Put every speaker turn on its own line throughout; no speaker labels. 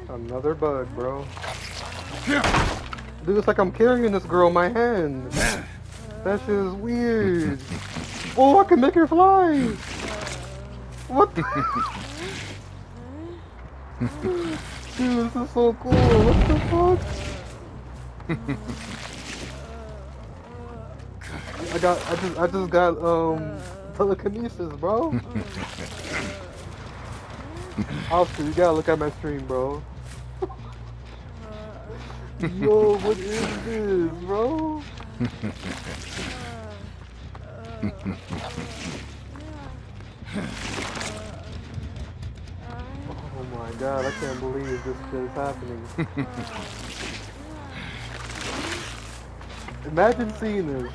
Another bug, bro. Dude, it's like I'm carrying this girl in my hand. That shit is weird. Oh, I can make her fly. What the? Dude, this is so cool. What the fuck? I just got telekinesis, bro. Oscar, you gotta look at my stream, bro. Yo, what is this, bro? Oh my god, I can't believe this shit is happening. Imagine seeing this.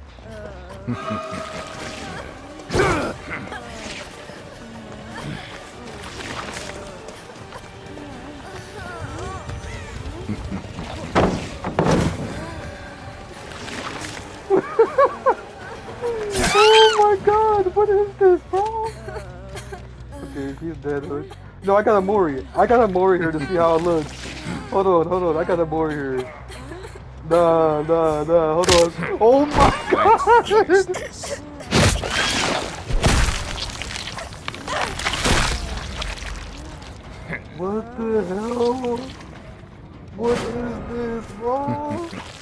Oh my god, what is this, bro? Okay, he's dead. No, I got a Mori. I got a Mori here to see how it looks. Hold on. I got a Mori here. Nah, hold on. Oh my god! What the hell? What is this, bro?